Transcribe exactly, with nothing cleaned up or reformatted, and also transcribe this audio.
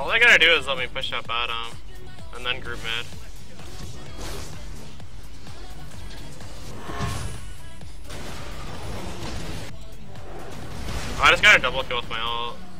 All they gotta do is let me push up bottom, and then group mid. I just got a double kill with my ult.